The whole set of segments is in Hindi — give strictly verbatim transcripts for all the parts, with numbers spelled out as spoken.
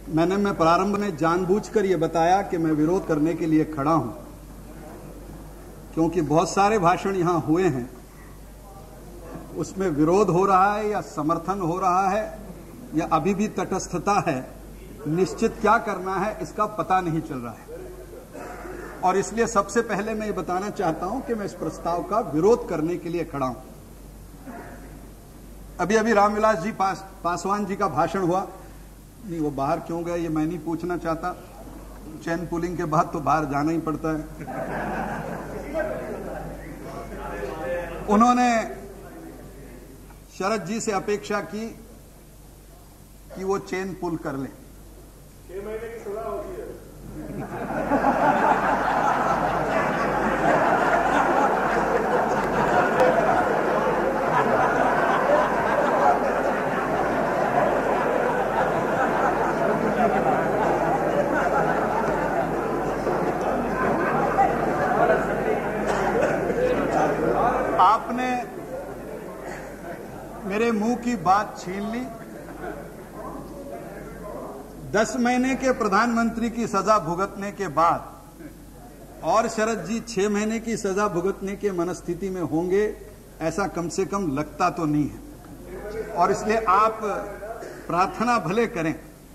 मैंने मैं प्रारंभ में जानबूझकर यह बताया कि मैं विरोध करने के लिए खड़ा हूं, क्योंकि बहुत सारे भाषण यहां हुए हैं, उसमें विरोध हो रहा है या समर्थन हो रहा है या अभी भी तटस्थता है, निश्चित क्या करना है इसका पता नहीं चल रहा है। और इसलिए सबसे पहले मैं ये बताना चाहता हूं कि मैं इस प्रस्ताव का विरोध करने के लिए खड़ा हूं। अभी अभी रामविलास जी पास, पासवान जी का भाषण हुआ। नहीं, वो बाहर क्यों गए ये मैं नहीं पूछना चाहता, चैन पुलिंग के बाद तो बाहर जाना ही पड़ता है। उन्होंने शरद जी से अपेक्षा की कि वो चेन पुल कर लें। छह महीने की सजा होती है। आपने मेरे मुंह की बात छीन ली। दस महीने के प्रधानमंत्री की सजा भुगतने के बाद और शरद जी छह महीने की सजा भुगतने के मनस्थिति में होंगे ऐसा कम से कम लगता तो नहीं है, और इसलिए आप प्रार्थना भले करें।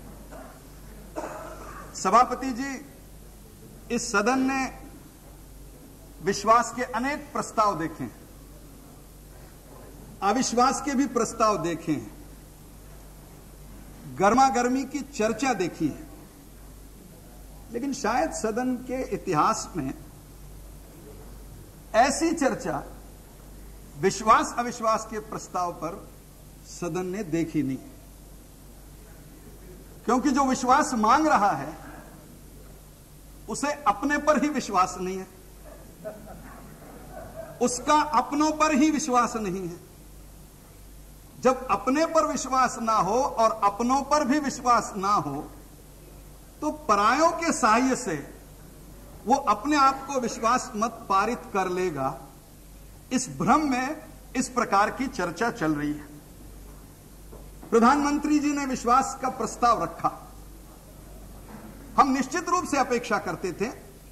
सभापति जी, इस सदन ने विश्वास के अनेक प्रस्ताव देखे हैं, अविश्वास के भी प्रस्ताव देखे हैं, गर्मा गर्मी की चर्चा देखी है, लेकिन शायद सदन के इतिहास में ऐसी चर्चा विश्वास अविश्वास के प्रस्ताव पर सदन ने देखी नहीं। क्योंकि जो विश्वास मांग रहा है उसे अपने पर ही विश्वास नहीं है, उसका अपनों पर ही विश्वास नहीं है। जब अपने पर विश्वास ना हो और अपनों पर भी विश्वास ना हो तो परायों के सहायता से वो अपने आप को विश्वास मत पारित कर लेगा। इस भ्रम में इस प्रकार की चर्चा चल रही है। प्रधानमंत्री जी ने विश्वास का प्रस्ताव रखा। हम निश्चित रूप से अपेक्षा करते थे,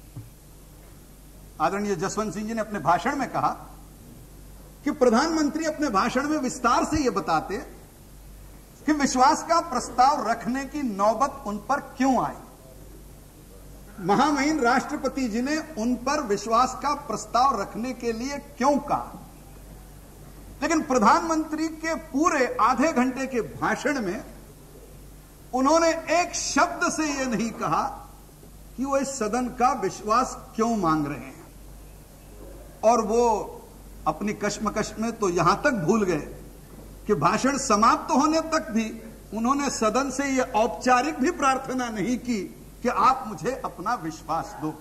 आदरणीय जसवंत सिंह जी ने अपने भाषण में कहा कि प्रधानमंत्री अपने भाषण में विस्तार से यह बताते कि विश्वास का प्रस्ताव रखने की नौबत उन पर क्यों आई। महामहिम राष्ट्रपति जी ने उन पर विश्वास का प्रस्ताव रखने के लिए क्यों कहा, लेकिन प्रधानमंत्री के पूरे आधे घंटे के भाषण में उन्होंने एक शब्द से यह नहीं कहा कि वो इस सदन का विश्वास क्यों मांग रहे हैं। और वो अपनी कश्मकश में तो यहां तक भूल गए कि भाषण समाप्त होने तक भी उन्होंने सदन से यह औपचारिक भी प्रार्थना नहीं की कि आप मुझे अपना विश्वास दो।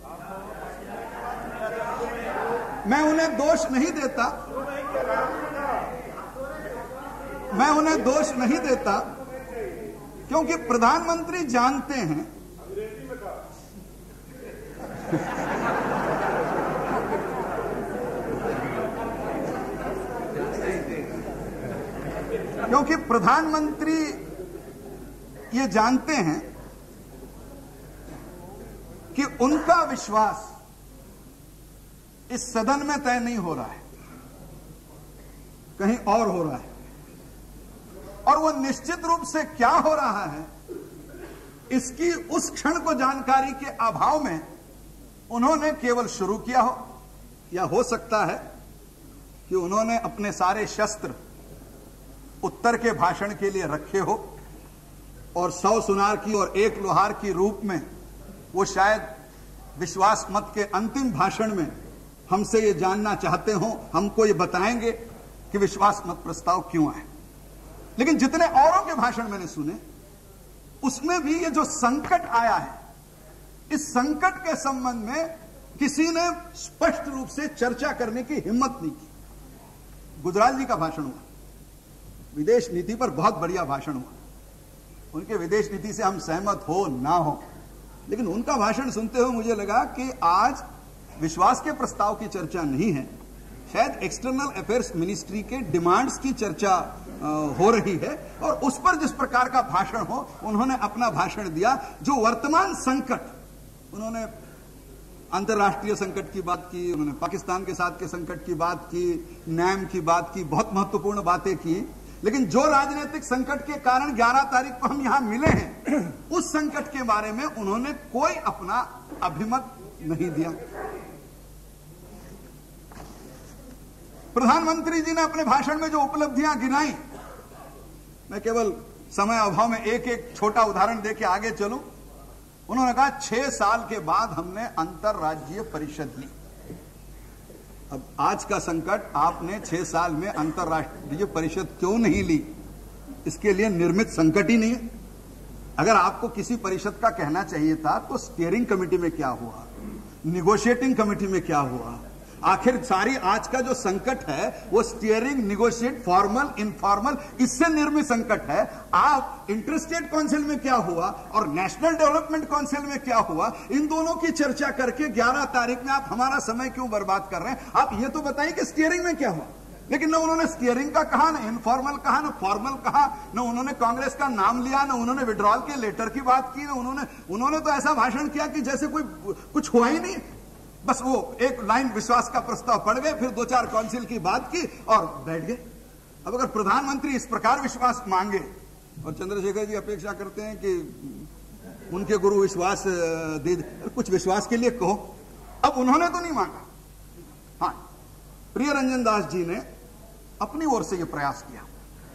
मैं उन्हें दोष नहीं देता, मैं उन्हें दोष नहीं देता, क्योंकि प्रधानमंत्री जानते हैं क्योंकि प्रधानमंत्री ये जानते हैं कि उनका विश्वास इस सदन में तय नहीं हो रहा है, कहीं और हो रहा है। और वो निश्चित रूप से क्या हो रहा है इसकी उस क्षण को जानकारी के अभाव में उन्होंने केवल शुरू किया हो, या हो सकता है कि उन्होंने अपने सारे शस्त्र उत्तर के भाषण के लिए रखे हो और सौ सुनार की और एक लोहार की रूप में वो शायद विश्वास मत के अंतिम भाषण में हमसे ये जानना चाहते हो, हमको ये बताएंगे कि विश्वास मत प्रस्ताव क्यों आए। लेकिन जितने औरों के भाषण मैंने सुने उसमें भी ये जो संकट आया है, इस संकट के संबंध में किसी ने स्पष्ट रूप से चर्चा करने की हिम्मत नहीं की। गुजराल जी का भाषण हुआ, विदेश नीति पर बहुत बढ़िया भाषण हुआ। उनके विदेश नीति से हम सहमत हो ना हो, लेकिन उनका भाषण सुनते हुए मुझे लगा कि आज विश्वास के प्रस्ताव की चर्चा नहीं है, शायद एक्सटर्नल अफेयर्स मिनिस्ट्री के डिमांड्स की चर्चा हो रही है और उस पर जिस प्रकार का भाषण हो, उन्होंने अपना भाषण दिया। जो वर्तमान संकट, उन्होंने अंतर्राष्ट्रीय संकट की बात की, उन्होंने पाकिस्तान के साथ के संकट की बात की, नैम की बात की, बहुत महत्वपूर्ण बातें की। लेकिन जो राजनीतिक संकट के कारण ग्यारह तारीख को हम यहां मिले हैं, उस संकट के बारे में उन्होंने कोई अपना अभिमत नहीं दिया। प्रधानमंत्री जी ने अपने भाषण में जो उपलब्धियां गिनाई, मैं केवल समय अभाव में एक एक छोटा उदाहरण देके आगे चलूं। उन्होंने कहा छह साल के बाद हमने अंतरराज्यीय परिषद ली। अब आज का संकट, आपने छह साल में अंतरराष्ट्रीय परिषद क्यों नहीं ली? इसके लिए निर्मित संकट ही नहीं है। अगर आपको किसी परिषद का कहना चाहिए था तो स्टीयरिंग कमेटी में क्या हुआ, निगोशिएटिंग कमेटी में क्या हुआ? आखिर सारी आज का जो संकट है वो स्टीयरिंग, निगोशिएट, फॉर्मल, इनफॉर्मल, इससे निर्मित संकट है। आप इंटरस्टेट काउंसिल में क्या हुआ और नेशनल डेवलपमेंट काउंसिल में क्या हुआ, इन दोनों की चर्चा करके ग्यारह तारीख में आप हमारा समय क्यों बर्बाद कर रहे हैं? आप ये तो बताइए कि स्टीयरिंग में क्या हुआ। लेकिन न उन्होंने स्टीयरिंग का कहा, न इनफॉर्मल कहा, न फॉर्मल कहा, न उन्होंने कांग्रेस का नाम लिया, न उन्होंने विड्रॉल के लेटर की बात की, न उन्होंने उन्होंने तो ऐसा भाषण किया कि जैसे कोई कुछ हुआ ही नहीं। बस वो एक लाइन विश्वास का प्रस्ताव पढ़ गए, फिर दो चार काउंसिल की बात की और बैठ गए। अब अगर प्रधानमंत्री इस प्रकार विश्वास मांगे, और चंद्रशेखर जी अपेक्षा करते हैं कि उनके गुरु विश्वास दे, कुछ विश्वास के लिए कहो। अब उन्होंने तो नहीं मांगा। हाँ, प्रिय रंजन दास जी ने अपनी ओर से यह प्रयास किया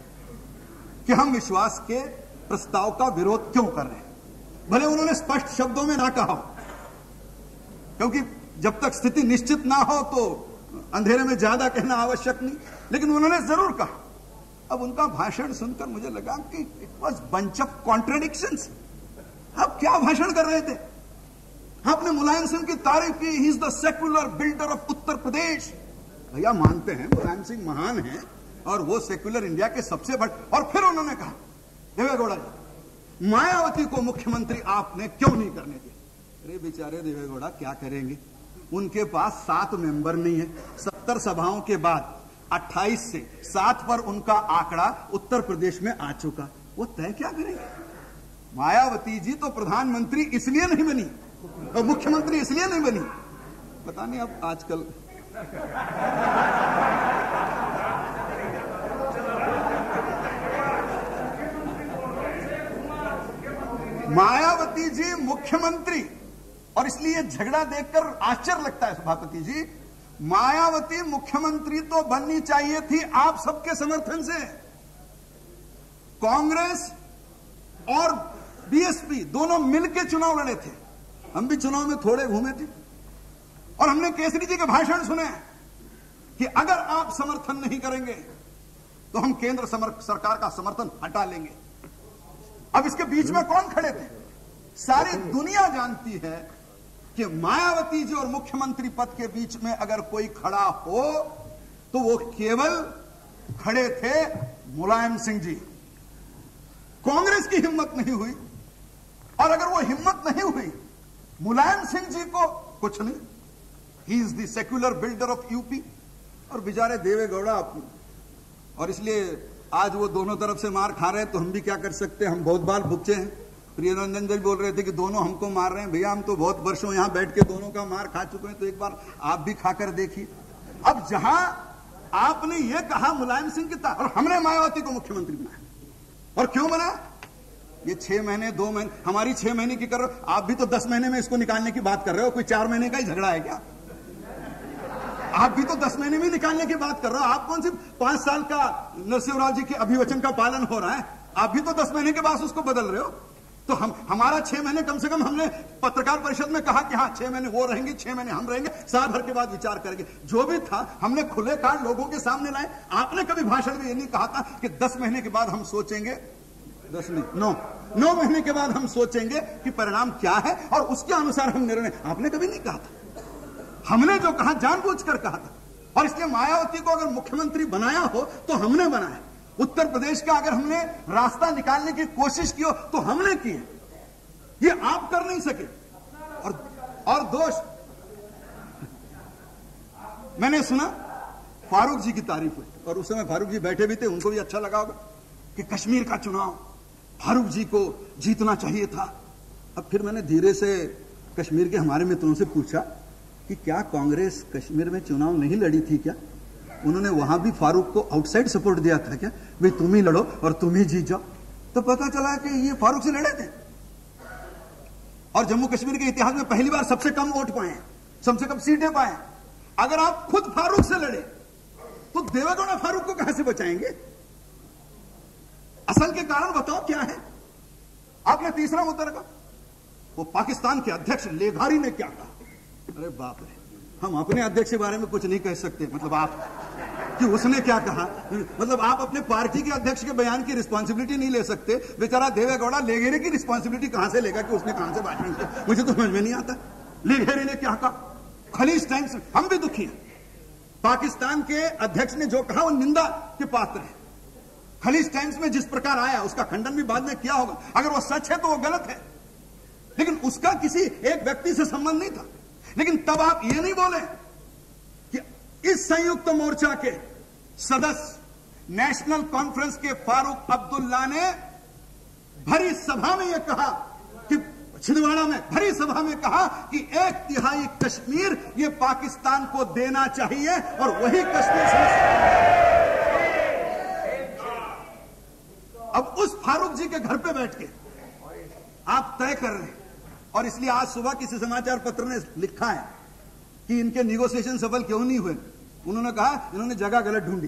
कि हम विश्वास के प्रस्ताव का विरोध क्यों कर रहे हैं। भले उन्होंने स्पष्ट शब्दों में ना कहा, क्योंकि जब तक स्थिति निश्चित ना हो तो अंधेरे में ज्यादा कहना आवश्यक नहीं, लेकिन उन्होंने जरूर कहा। अब उनका भाषण सुनकर मुझे लगा कि it was bunch of contradictions. आप क्या भाषण कर रहे थे? आपने मुलायम सिंह की तारीफ की, he is the secular builder of Uttar Pradesh. भैया मानते हैं मुलायम सिंह महान है और वो सेक्युलर इंडिया के सबसे बड़े। और फिर उन्होंने कहा, देवेगौड़ा जी, मायावती को मुख्यमंत्री आपने क्यों नहीं करने दिया? अरे बेचारे देवेगौड़ा क्या करेंगे, उनके पास सात मेंबर नहीं है। सत्तर सभाओं के बाद अट्ठाईस से सात पर उनका आंकड़ा उत्तर प्रदेश में आ चुका, वो तय क्या करेंगे? मायावती जी तो प्रधानमंत्री इसलिए नहीं बनी और मुख्यमंत्री इसलिए नहीं बनी, पता नहीं अब आजकल मायावती जी मुख्यमंत्री, और इसलिए झगड़ा देखकर आश्चर्य लगता है सभापति जी, मायावती मुख्यमंत्री तो बननी चाहिए थी आप सबके समर्थन से। कांग्रेस और बीएसपी दोनों मिलकर चुनाव लड़े थे, हम भी चुनाव में थोड़े घूमे थे और हमने केसरी जी के भाषण सुने कि अगर आप समर्थन नहीं करेंगे तो हम केंद्र सरकार का समर्थन हटा लेंगे। अब इसके बीच में कौन खड़े थे? सारी दुनिया जानती है कि मायावती जी और मुख्यमंत्री पद के बीच में अगर कोई खड़ा हो तो वो केवल खड़े थे मुलायम सिंह जी। कांग्रेस की हिम्मत नहीं हुई, और अगर वो हिम्मत नहीं हुई, मुलायम सिंह जी को कुछ नहीं, he is the secular builder of UP. और बेचारे देवेगौड़ा, और इसलिए आज वो दोनों तरफ से मार खा रहे हैं, तो हम भी क्या कर सकते हैं, हम बहुत बार भुगते हैं। प्रियरंजन जी बोल रहे थे कि दोनों हमको मार रहे हैं, भैया हम तो बहुत वर्षों यहां बैठ के दोनों का मार खा चुके हैं, तो एक बार आप भी खाकर देखिए। अब जहां आपने ये कहा मुलायम सिंह की ता, और हमने मायावती को मुख्यमंत्री बनाया, और क्यों बना? ये छह महीने दो महीने हमारी छह महीने की कर रहे हो, आप भी तो दस महीने में इसको निकालने की बात कर रहे हो। कोई चार महीने का ही झगड़ा है क्या? आप भी तो दस महीने में निकालने की बात कर रहे हो। आप कौन सी पांच साल का नरसिंहराव जी के अभिवचन का पालन हो रहा है, आप भी तो दस महीने के बाद उसको बदल रहे हो। तो हम हमारा छह महीने कम से कम हमने पत्रकार परिषद में कहा कि हाँ छह महीने वो रहेंगे, छह mहीने हम रहेंगे, साल भर के बाद विचार करेंगे। जो भी था हमने खुले कार्ड लोगों के सामने लाए। आपने कभी भाषण में ये नहीं कहा था कि दस महीने के बाद हम सोचेंगे, दस नहीं नौ नौ महीने के बाद हम सोचेंगे कि परिणाम क्या है और उसके अनुसार हम निर्णय। आपने कभी नहीं कहा था। हमने जो कहा जानबूझकर कहा था, और इसलिए मायावती को अगर मुख्यमंत्री बनाया हो तो हमने बनाया। उत्तर प्रदेश का अगर हमने रास्ता निकालने की कोशिश की हो तो हमने की है, ये आप कर नहीं सके। और और दोष मैंने सुना फारूक जी की तारीफ हुई, और उस समय फारूक जी बैठे भी थे, उनको भी अच्छा लगा होगा कि कश्मीर का चुनाव फारूक जी को जीतना चाहिए था। अब फिर मैंने धीरे से कश्मीर के हमारे मित्रों से पूछा कि क्या कांग्रेस कश्मीर में चुनाव नहीं लड़ी थी क्या? उन्होंने वहां भी फारूक को आउटसाइड सपोर्ट दिया था क्या, भाई तुम ही लड़ो और तुम ही जीत जाओ? तो पता चला कि ये फारूक से लड़े थे, और जम्मू कश्मीर के इतिहास में पहली बार सबसे कम वोट पाए, सबसे कम सीटें पाए। अगर आप खुद फारूक से लड़े तो देवेगौड़ा फारूक को कहां से बचाएंगे? असल के कारण बताओ क्या है? आपने तीसरा मुद्दा रखा, वो पाकिस्तान के अध्यक्ष लेघारी ने क्या कहा। अरे बाप रे, हम अपने अध्यक्ष के बारे में कुछ नहीं कह सकते, मतलब आप कि उसने क्या कहा, मतलब आप अपने पार्टी के अध्यक्ष के बयान की रिस्पांसिबिलिटी नहीं ले सकते। बेचारा देवेगौड़ा लेघेरे की रिस्पांसिबिलिटी कहां से लेगा कि उसने कहां से भाषण किया? मुझे तो समझ में नहीं आता लेघेरे ने क्या कहा। खलीज टाइम्स, हम भी दुखी हैं, पाकिस्तान के अध्यक्ष ने जो कहा वो निंदा के पात्र है। खलीज टाइम्स में जिस प्रकार आया उसका खंडन भी बाद में किया होगा, अगर वो सच है तो वो गलत है, लेकिन उसका किसी एक व्यक्ति से संबंध नहीं था। लेकिन तब आप ये नहीं बोले कि इस संयुक्त मोर्चा के सदस्य नेशनल कॉन्फ्रेंस के फारूक अब्दुल्ला ने भरी सभा में यह कहा कि छिंदवाड़ा में भरी सभा में कहा कि एक तिहाई कश्मीर ये पाकिस्तान को देना चाहिए, और वही कश्मीर से। अब उस फारूक जी के घर पे बैठ के आप तय कर रहे हैं, और इसलिए आज सुबह किसी समाचार पत्र ने लिखा है कि इनके निगोशिएशन सफल क्यों नहीं हुए। उन्होंने कहा इन्होंने जगह गलत ढूंढी।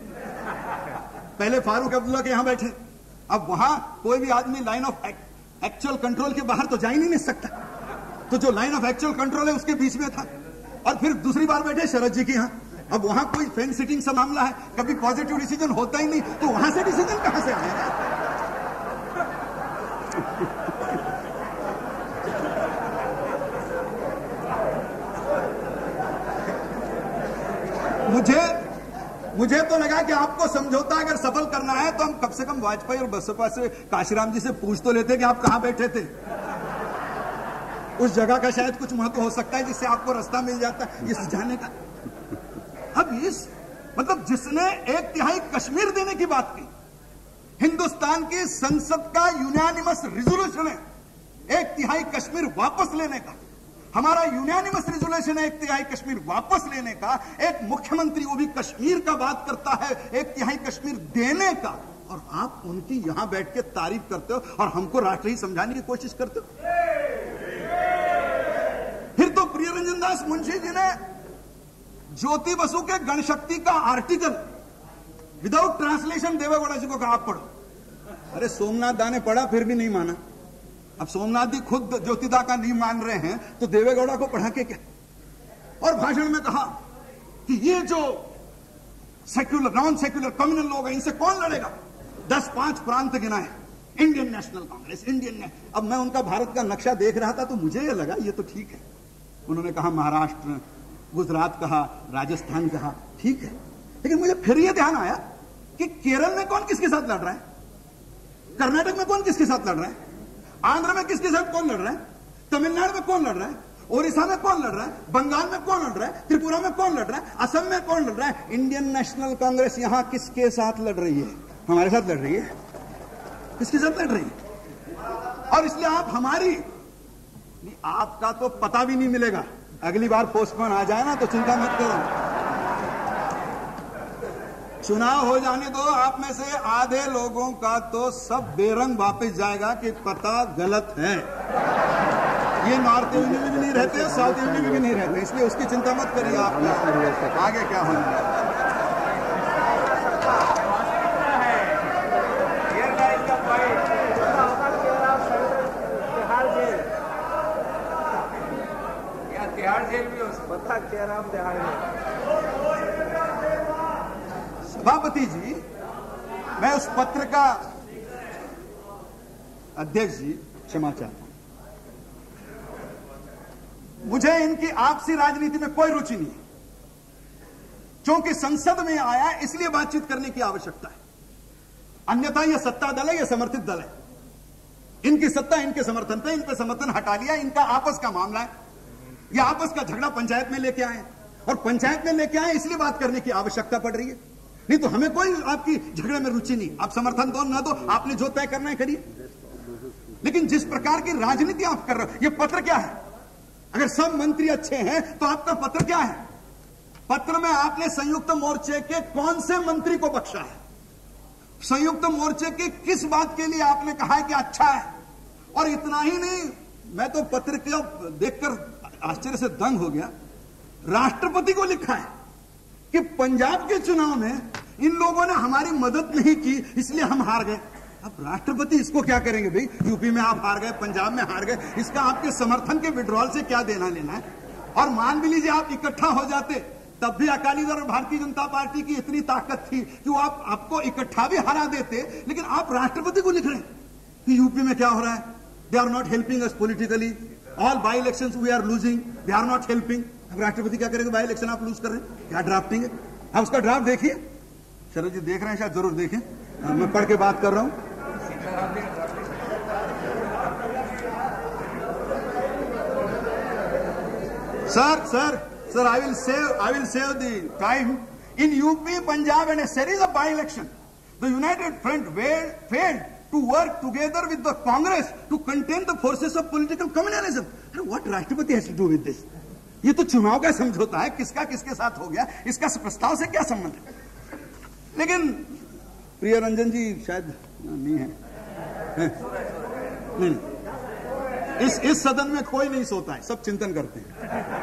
पहले फारूक अब्दुल्ला के यहां बैठे, अब वहां कोई भी आदमी लाइन ऑफ एक्चुअल कंट्रोल के बाहर तो जा ही नहीं सकता, तो जो लाइन ऑफ एक्चुअल कंट्रोल है उसके बीच में था। और फिर दूसरी बार बैठे शरद जी के यहां, अब वहां कोई फेन सिटिंग सा मामला है, कभी पॉजिटिव डिसीजन होता ही नहीं, तो वहां से डिसीजन कहां से आएगा? मुझे मुझे तो लगा कि आपको समझौता अगर सफल करना है तो हम कम से कम वाजपेयी और बसपा से काशीराम जी से पूछ तो लेते कि आप कहां बैठे थे। उस जगह का शायद कुछ महत्व हो सकता है जिससे आपको रास्ता मिल जाता है इस जाने का। अब इस मतलब जिसने एक तिहाई कश्मीर देने की बात की, हिंदुस्तान की संसद का यूनानिमस रिजोल्यूशन है एक तिहाई कश्मीर वापस लेने का, हमारा यूनानिमस रिजोल्यूशन है एक तिहाई कश्मीर वापस लेने का। एक मुख्यमंत्री वो भी कश्मीर का बात करता है एक तिहाई कश्मीर देने का, और आप उनकी यहां बैठ के तारीफ करते हो और हमको राष्ट्रहित समझाने की कोशिश करते हो। फिर तो प्रिय रंजन दास मुंशी जी ने ज्योति बसु के गणशक्ति का article without translation Deve Gowda ji को कहा आप पढ़ो। अरे सोमनाथ दा ने पढ़ा फिर भी नहीं माना। अब सोमनाथ जी खुद ज्योतिदा का नहीं मान रहे हैं तो देवेगौड़ा को पढ़ा के क्या? और भाषण में कहा कि ये जो सेक्युलर नॉन सेक्युलर कम्युनल लोग हैं इनसे कौन लड़ेगा? दस पांच प्रांत गिनाए, इंडियन नेशनल कांग्रेस, इंडियन ने... अब मैं उनका भारत का नक्शा देख रहा था तो मुझे ये लगा ये तो ठीक है। उन्होंने कहा महाराष्ट्र, गुजरात कहा, राजस्थान कहा, ठीक है, लेकिन मुझे फिर यह ध्यान आया कि केरल में कौन किसके साथ लड़ रहा है, कर्नाटक में कौन किसके साथ लड़ रहा है, आंध्र में किसके साथ कौन लड़ रहा है, तमिलनाडु में कौन लड़ रहा है, ओडिशा में कौन लड़ रहा है, बंगाल में कौन लड़ रहा है, त्रिपुरा में कौन लड़ रहा है, असम में कौन लड़ रहा है। इंडियन नेशनल कांग्रेस यहां किसके साथ लड़ रही है? हमारे साथ लड़ रही है। किसके साथ लड़ रही है? और इसलिए आप हमारी नहीं, आपका तो पता भी नहीं मिलेगा। अगली बार पोस्टपोन आ जाए ना तो चिंता मत करो, चुनाव हो जाने दो, आप में से आधे लोगों का तो सब बेरंग वापस जाएगा कि पता गलत है। ये नॉर्थ यूनियन में भी नहीं रहते, साउथ यूनियन में भी नहीं रहते, इसलिए उसकी चिंता मत करिए। आप आगे क्या होना सभापति जी, मैं उस पत्र का अध्यक्ष जी क्षमा चाहता हूं। मुझे इनकी आपसी राजनीति में कोई रुचि नहीं है, क्योंकि संसद में आया इसलिए बातचीत करने की आवश्यकता है। अन्यथा यह सत्ता दल है, यह समर्थित दल है। इनकी सत्ता इनके समर्थन पे, इन पे समर्थन हटा लिया, इनका आपस का मामला है। यह आपस का झगड़ा पंचायत में लेके आए और पंचायत में लेके आए इसलिए बात करने की आवश्यकता पड़ रही है। नहीं तो हमें कोई आपकी झगड़े में रुचि नहीं। आप समर्थन दो ना दो, आपने जो तय करना है करिए। लेकिन जिस प्रकार की राजनीति आप कर रहे हो, ये पत्र क्या है? अगर सब मंत्री अच्छे हैं तो आपका पत्र क्या है? पत्र में आपने संयुक्त मोर्चे के कौन से मंत्री को बख्शा है? संयुक्त मोर्चे के किस बात के लिए आपने कहा है कि अच्छा है? और इतना ही नहीं, मैं तो पत्र को देखकर आश्चर्य से दंग हो गया। राष्ट्रपति को लिखा है कि पंजाब के चुनाव में इन लोगों ने हमारी मदद नहीं की इसलिए हम हार गए। अब राष्ट्रपति इसको क्या करेंगे भाई? यूपी में आप हार गए, पंजाब में हार गए, इसका आपके समर्थन के विड्रॉल से क्या देना लेना है? और मान भी लीजिए आप इकट्ठा हो जाते, तब भी अकाली दल और भारतीय जनता पार्टी की इतनी ताकत थी कि वो आप आपको इकट्ठा भी हरा देते। लेकिन आप राष्ट्रपति को लिख रहे हैं कि यूपी में क्या हो रहा है? They are not helping us politically, all by elections we are losing, they are not helping. अब राष्ट्रपति क्या करेंगे? बाई इलेक्शन आप लूज कर रहे हैं, क्या ड्राफ्टिंग है? आप उसका ड्राफ्ट देखिए। शरद जी देख रहे हैं, शायद जरूर देखें, मैं पढ़ के बात कर रहा हूं। Sir sir Sir, I will save, I will save the time. In U P, Punjab and a series of by-election, the United Front failed, failed to work together with the Congress to contain the forces of political communalism. And what Rashtrapati has to do with this? ये तो चुनाव का समझौता है, किसका किसके साथ हो गया, इसका प्रस्ताव से क्या संबंध है? लेकिन प्रिय रंजन जी शायद नहीं है, है? नहीं, नहीं। इस इस सदन में कोई नहीं सोता है, सब चिंतन करते हैं।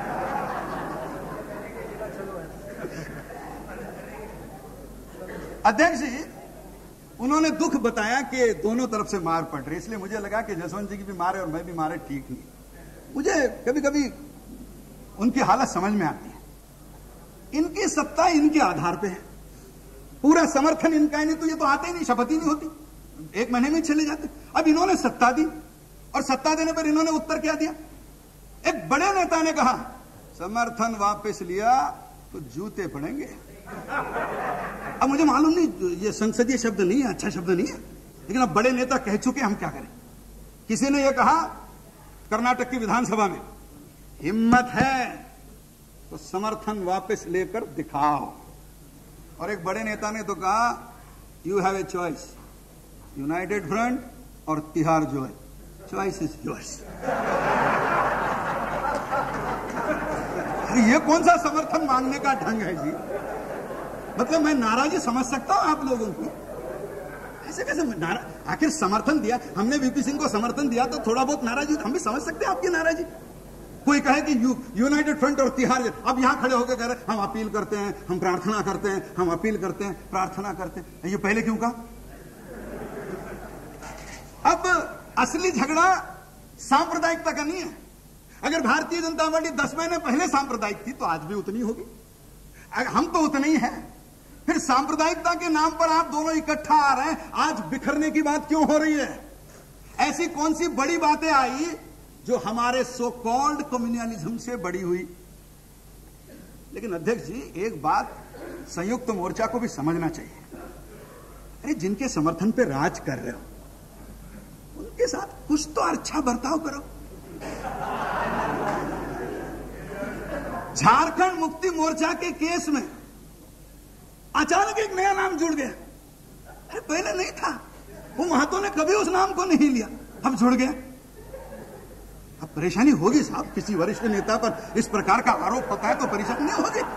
अध्यक्ष जी, उन्होंने दुख बताया कि दोनों तरफ से मार पड़ रही, इसलिए मुझे लगा कि जसवंत जी की भी मारे और मैं भी मारे ठीक नहीं। मुझे कभी कभी उनकी हालत समझ में आती है। इनकी सत्ता इनके आधार पे है, पूरा समर्थन इनका ही नहीं तो ये तो आते ही नहीं, शपथ ही नहीं होती, एक महीने में चले जाते। अब इन्होंने सत्ता दी और सत्ता देने पर इन्होंने उत्तर क्या दिया? एक बड़े नेता ने कहा समर्थन वापस लिया तो जूते पड़ेंगे। अब मुझे मालूम नहीं, ये संसदीय शब्द नहीं है, अच्छा शब्द नहीं है, लेकिन अब बड़े नेता कह चुके, हम क्या करें? किसी ने यह कहा कर्नाटक की विधानसभा में, हिम्मत है तो समर्थन वापस लेकर दिखाओ। और एक बड़े नेता ने तो कहा you have a choice, United Front और तिहाड़ जॉय, चॉइस इज योर्स। ये कौन सा समर्थन मांगने का ढंग है जी? मतलब मैं नाराजी समझ सकता हूं आप लोगों की, ऐसे कैसे नारा? आखिर समर्थन दिया हमने, वीपी सिंह को समर्थन दिया तो थोड़ा बहुत नाराजी हम भी समझ सकते हैं आपकी नाराजी। कोई कहे कि यू यूनाइटेड फ्रंट और तिहाड़, अब यहां खड़े होकर कह रहे हम अपील करते हैं, हम प्रार्थना करते हैं, हम अपील करते हैं, प्रार्थना करते हैं। ये पहले क्यों कहा? अब असली झगड़ा सांप्रदायिकता का नहीं है। अगर भारतीय जनता पार्टी दस महीने पहले सांप्रदायिक थी तो आज भी उतनी होगी, हम तो उतने ही हैं। फिर सांप्रदायिकता के नाम पर आप दोनों इकट्ठा आ रहे हैं, आज बिखरने की बात क्यों हो रही है? ऐसी कौन सी बड़ी बातें आई जो हमारे सो कॉल्ड कम्युनलिज्म से बड़ी हुई? लेकिन अध्यक्ष जी, एक बात संयुक्त मोर्चा को भी समझना चाहिए। अरे जिनके समर्थन पे राज कर रहे हो उनके साथ कुछ तो अच्छा बर्ताव करो। झारखंड मुक्ति मोर्चा के केस में अचानक एक नया नाम जुड़ गया। अरे पहले नहीं था, वो महतो ने कभी उस नाम को नहीं लिया, अब जुड़ गया। अब परेशानी होगी साहब, किसी वरिष्ठ नेता पर इस प्रकार का आरोप होता है तो परेशानी नहीं होगी।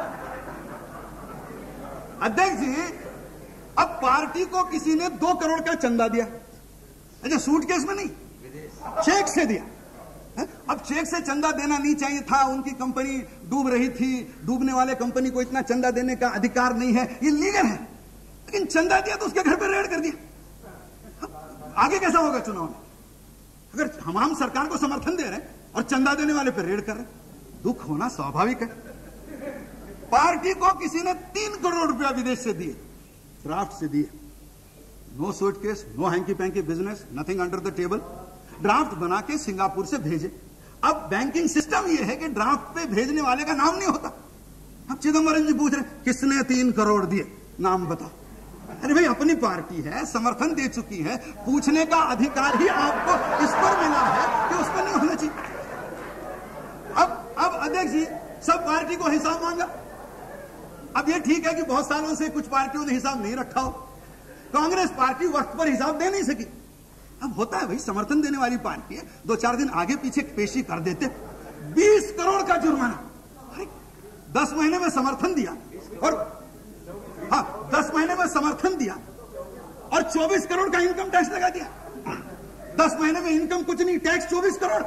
अध्यक्ष जी, अब पार्टी को किसी ने दो करोड़ का चंदा दिया, अच्छा सूटकेस में नहीं, चेक से दिया। अब चेक से चंदा देना नहीं चाहिए था, उनकी कंपनी डूब रही थी, डूबने वाले कंपनी को इतना चंदा देने का अधिकार नहीं है, ये लीगल है। लेकिन चंदा दिया तो उसके घर पर रेड कर दिया। आगे कैसा होगा चुनाव में? अगर हम हम सरकार को समर्थन दे रहे हैं और चंदा देने वाले पर रेड कर रहे हैं, दुख होना स्वाभाविक है। पार्टी को किसी ने तीन करोड़ रुपया विदेश से दिए, ड्राफ्ट से दिए। No suitcase, no hanky panky business, nothing under the table. Draft बना के सिंगापुर से भेजे। अब बैंकिंग सिस्टम यह है कि ड्राफ्ट पे भेजने वाले का नाम नहीं होता। अब चिदम्बरम जी पूछ रहे किसने तीन करोड़ दिए, नाम बताओ। अरे भाई, अपनी पार्टी है, समर्थन दे चुकी है, पूछने का अधिकार ही आपको इस पर मिला है कि उस पर नहीं होना चाहिए। अब अब अध्यक्ष जी, सब पार्टी पार्टी को हिसाब मांगा। अब ये ठीक है कि बहुत सालों से कुछ पार्टियों ने हिसाब नहीं रखा हो, कांग्रेस पार्टी वक्त पर हिसाब दे नहीं सकी। अब होता है भाई, समर्थन देने वाली पार्टी है, दो चार दिन आगे पीछे पेशी कर देते। बीस करोड़ का जुर्माना, दस महीने में समर्थन दिया और हाँ दस महीने में समर्थन दिया और चौबीस करोड़ का इनकम टैक्स लगा दिया। दस महीने में इनकम कुछ नहीं, टैक्स चौबीस करोड़।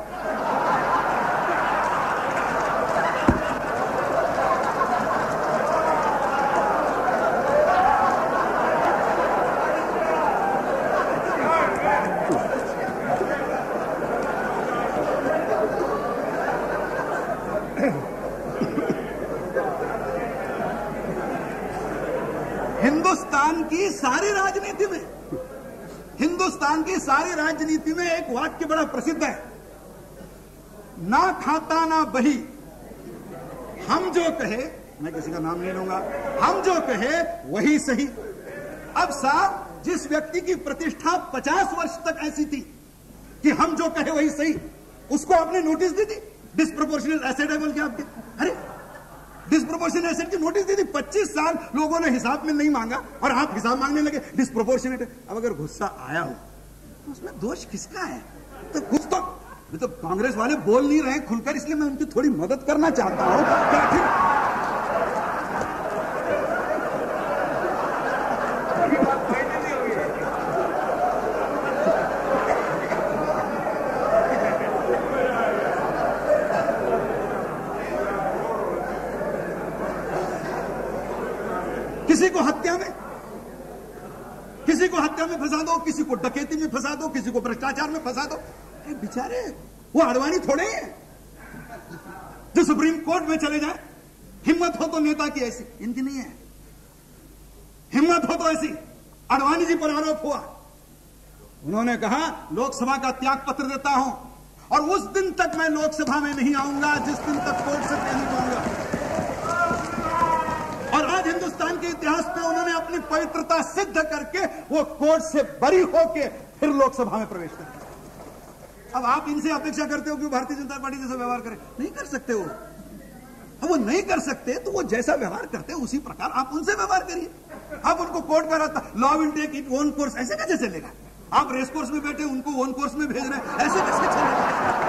हिंदुस्तान की सारी राजनीति में हिंदुस्तान की सारी राजनीति में एक वाक्य बड़ा प्रसिद्ध है, ना खाता ना बही, हम जो कहे, मैं किसी का नाम नहीं लूंगा, हम जो कहे वही सही। अब साहब, जिस व्यक्ति की प्रतिष्ठा पचास वर्ष तक ऐसी थी कि हम जो कहे वही सही, उसको आपने नोटिस दी थी डिस्प्रोपोर्शनल एसेट है बोल के आपके। अरे डिस्प्रोपोर्शनल एसेट की नोटिस दी थी, पच्चीस साल लोगों ने हिसाब में नहीं मांगा और आप हिसाब मांगने लगे डिस्प्रोपोर्शनेट है। अब अगर गुस्सा आया हो तो उसमें दोष किसका है? तो कुछ तो तो कांग्रेस वाले बोल नहीं रहे खुलकर, इसलिए मैं उनकी थोड़ी मदद करना चाहता हूं। किसी को हत्या में किसी को हत्या में फंसा दो, किसी को डकैती में फंसा दो, किसी को भ्रष्टाचार में फंसा दो। अरे बेचारे, वो अडवाणी थोड़े हैं जो सुप्रीम कोर्ट में चले जाए। हिम्मत हो तो नेता की ऐसी, इनकी नहीं है। हिम्मत हो तो ऐसी। अडवाणी जी पर आरोप हुआ, उन्होंने कहा लोकसभा का त्याग पत्र देता हूं और उस दिन तक मैं लोकसभा में नहीं आऊंगा जिस दिन तक कोर्ट से नहीं पाऊंगा। और आज हिंदुस्तान के इतिहास में उन्होंने अपनी पवित्रता सिद्ध करके वो कोर्ट से बरी होके फिर लोकसभा में प्रवेश कर। अब आप इनसे अपेक्षा करते हो कि भारतीय जनता पार्टी जैसा व्यवहार करें? नहीं कर सकते वो। अब वो नहीं कर सकते तो वो जैसा व्यवहार करते हैं उसी प्रकार आप उनसे व्यवहार करिए। आप उनको कोर्ट में रहता law will take it own course, ऐसे कैसे चलेगा? आप रेस कोर्स में बैठे उनको ओन कोर्स में भेज रहे हैं, ऐसे कैसे चलेगा?